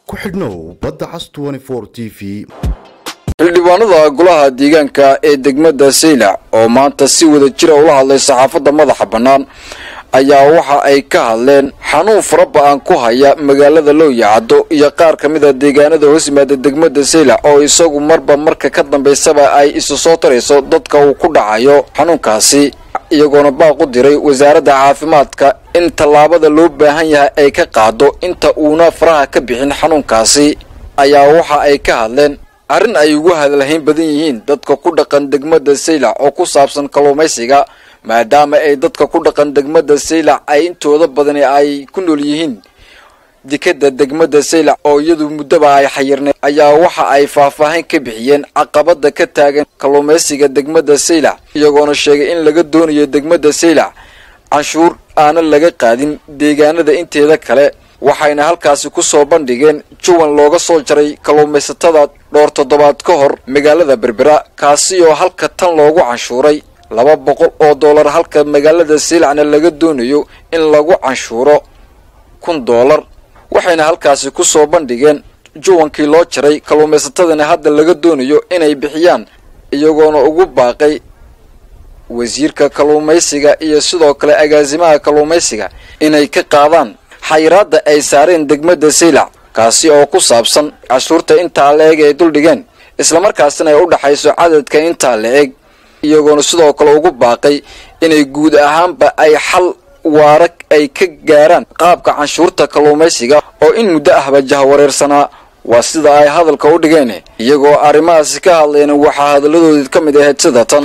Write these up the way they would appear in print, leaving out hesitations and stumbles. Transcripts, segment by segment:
ku xidhnow badda cas 24 TV. xildhibaanada golaha deegaanka ee degmada Saylac oo maanta si wada jir ah ula hadlay saxaafadda madaxa bannaan ayaa waxa ay ka hadleen xanuun farabaan ku haya magaalada Looyacado iyo qaar kamid ah deegaanada hoos yimaada degmada Saylac oo isagu marba marka ka dambeysaba ay isu soo tarayso dadka uu ku dhacayo xanuunkaasi iyagoona baaq u diray wasaaradda caafimaadka in tallaabada loo baahan yahay ay ka qaado inta uuna faraha ka bixin xanuunkaasi ayaa waxa ay ka hadleen arrin ay ugu hadalhayn badan yihiin dadka ku dhaqan degmada Saylac oo ku saabsan kalluumaysiga maadaama ay dadka ku dhaqan degmada Saylac ay intooda badan ay ku nool yihiin dikada degmada Saylac oo iyadu muddo ay xayirnay ayaa waxa ay faahfaahin ka bixiyeen caqabada ka taagan kalluumaysiga degmada Saylac iyagoona sheegay in laga doonayo degmada Saylac canshuur aan laga qaadin deegaanada inteeda kale waxayna halkaasi ku soo bandhigeen juwan looga soo jaray kalluumaysatada dhowr toddobaad ka hor magaalada Berbera kaasi oo halka tan loogu canshuuray $200 halka magaalada Saylacna laga doonayo in lagu canshuuro $1,000 waxayna halkaasi ku soo bandhigeen juwankii loo jaray kalluumaysatadana hadda laga doonayo inay bixiyaan iyagoona ugu baaqay wasiirka kalluumaysiga iyo sidoo kale agaasimaha kalluumaysiga inay ka qaadaan xayiraadda ay saareen degmada Saylac kaasi oo ku saabsan cashuurta inta leeg ay dul dhigeen isla markaasna ay u dhaxayso cadadka inta leeg iyagoona sidoo kale ugu baaqay inay guud ahaanba ay xal waara ay ka gaaraan qaabka cashuurta kalluumaysiga oo in muddo ahba jahwareersanaa waa sida ay hadalka u dhigeen iyagoo arrimahaas ka hadlayna waxa hadaladoodii ka mid ah sida tan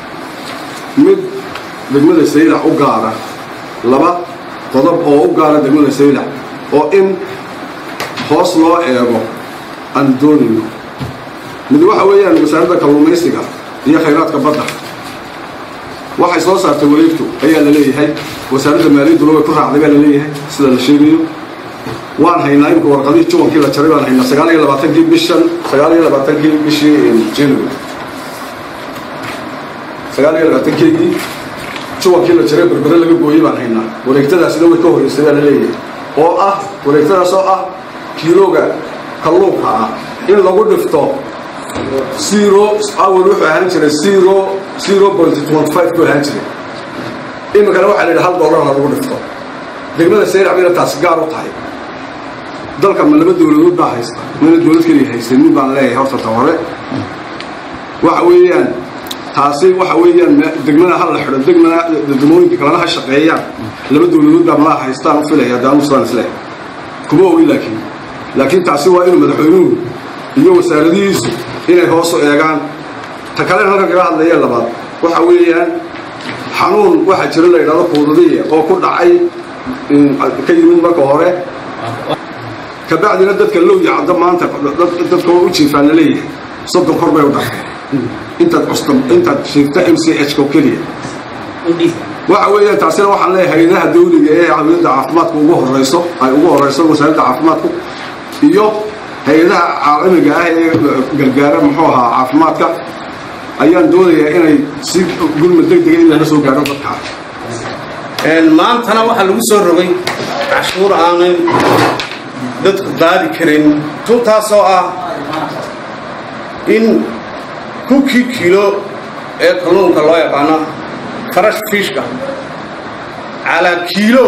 mid degmada Saylac u gaara laba qodob oo u gaara degmada Saylac oo in hoos loo eego aan doonayno mid waxa weeyaan wasaaradda kalluumaysiga iyo khayraadka badda waxay soo saartay wareegto ayaa la leeyahay wasaaradda maaliyadda way ku raacday baa la leeyahay sida la sheegayo waan haynaa in warqadii juwankii la jaray baan haynaa 29 bishii January 29 juwankii la jaray Berbera laga gooyay baan haynaa wareegtadaasina way ka horeysay baa la leeyahay oo ah wareegtadaas oo ah kiilooga kalluunka ah in lagu dhifto 0 awal wuxuu ahaan jiray 0.25 ku ahaan jiray imikana waxaa la yidhaha $1 lagu dhifto degmada Saylac bayna taas gaar u tahay dalka ma laba dowladood baa haysta mana dowlad kaliya haysanin baan leeyahay horta hore waxa weeyaan taasi waxa weeyaan degmada hal la xidho degmada degmooyinka kalena ha shaqeeyaan laba dowladood baa ma haystaan u filaya daan usaan isla kuma ogi laakiin taasi waa inuu madaxweynuhu iyo wasaaradihiisu inay hoos u eegaan ta kale halka ka hadlaya labaad waxa weeyaan xanuun waxa jira la yiraahdo quudadiye oo ku dhacay ka yimid marka hore ka bacdina dadka Looyacado maanta dadka u jiifaan leeyahay soddon kor bay u dhacay inta shirta MCH ko kaliya waxa weeyaan taasina waxaan leeyahay hay'adaha dawliga ee caafimaadka ugu horeyso wasaaradda caafimaadku iyo hay'adaha caalamiga ah ee gargaara muxuu ahaa caafimaadka ayaan doonayaa inay si gurmad degdeg ah la soo gaaro dadka maantana waxa lagu soo rogay cashuur aanay dadku qaadi karin tuntaasoo ah in kuki kilo ee kalluunka loo yaqaano fresh fishka ala kilo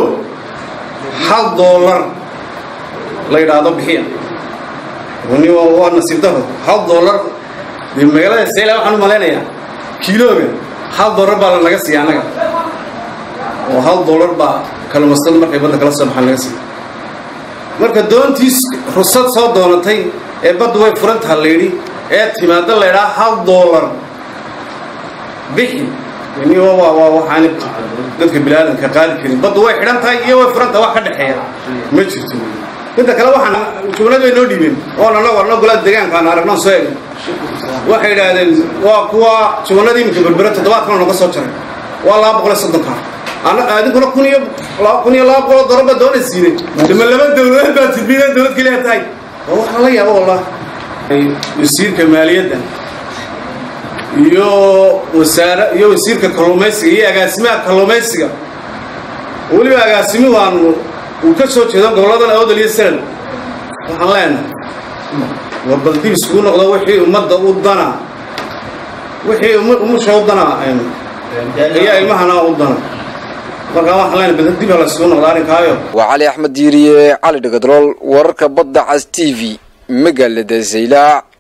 $1 la yiraahdo bixiya wani waa nasiib daro $1 in magaalada Saylac waxaan maleynayaa kiilooga $1 baa laga siiyaa anaga oo $1 baa kalluumaystada markay badda kala soo baxaan laga siiyaa marka doontiis ruqsad soo doonatay ee badda way furantahay leeyri ee timaada la yiraahdo $1 bixi wani waa waxaan dadka bilaadanka qaali karin badda way xidhan tahay iyo way furantahay wax ka dhaxeeya ma jirto inta kale waxaan juwanada inoo dhiibeen oo warna golaha deegaanka aan aragno soo eegay waxay yiraahdeen waa kuwa juwanada imika Berbera toddobaadkan laga soo jaray waa $230 ana adinkuna $200 ba doonaysiin dama laba dawlad baa tibiyada dawlad kaliya tahay waxa la yaabo wallahi wasiirka maaliyadda iyo wasiirka kalluumaysiga iyo agaasimaha kalluumaysiga waliba agaasimuhu uu ka soo jeedo gobolada Awdal iyo Sanaag waxaan leenahay war bal dib isugu noqdo wixii ummadda u dana wixii umusha u dana ayaa ilmahana u dana markaa waxaan leenahay bal dib la isugu noqdo arrinkaayo waa cali axmed diiriye cali dhagadrool wararka badda cas TV magaalada Saylac.